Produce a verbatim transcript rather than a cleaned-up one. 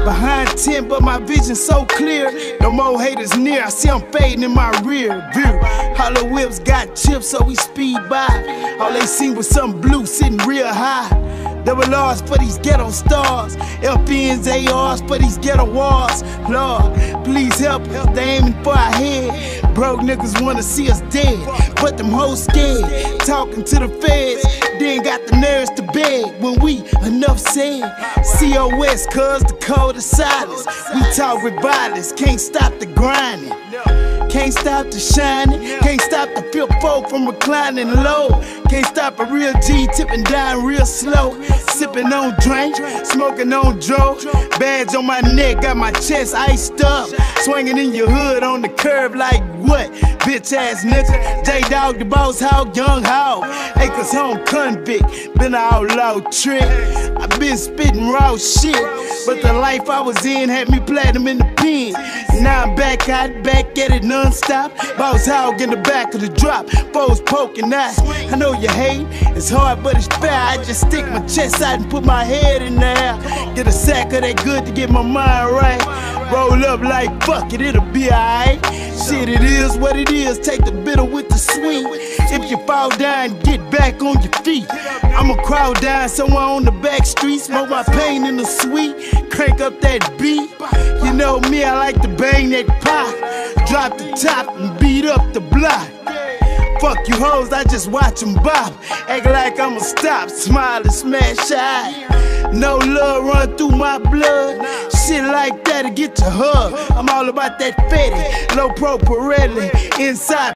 Behind ten, but my vision so clear. No more haters near, I see I'm fading in my rear view. Hollow whips got chips, so we speed by. All they seen was some blue sitting real high. Double R's for these ghetto stars, L P Ns, A Rs for these ghetto wars. Lord, please help us, they aiming for our head. Broke niggas wanna see us dead, but them hoes scared. Talking to the feds, then got the nerves to beg. When we enough said, C O S cuz the code of silence. We talk with violence, can't stop the grinding. Can't stop the shining, can't stop the feel folk from reclining low. Can't stop a real G tipping down real slow. Sipping on drink, smoking on dro. Badge on my neck, got my chest iced up. Swinging in your hood on the curb like what? Bitch ass nigga, J-Dog the boss hog, young hog. Acres home convict, been an outlaw trick. I been spitting raw shit, but the life I was in had me platinum in the pen. Now I'm back out, back at it non-stop. Boss hog in the back of the drop, foes poking eyes. I know you hate, it's hard but it's fair. I just stick my chest out and put my head in there. Get a sack of that good to get my mind right. Roll up like fuck it, it'll be alright. Shit, it is what it is, take the bitter with the sweet. If you fall down, get back on your feet. I'ma crawl down somewhere on the back street, smoke my pain in the sweet, crank up that beat. You know me, I like to bang that pot, drop the top and beat up the block. Fuck you hoes, I just watch them bop. Act like I'ma stop, smile and smash eye. No love run through my blood. Shit like that'll get you hug. I'm all about that fatty, low pro Pirelli, inside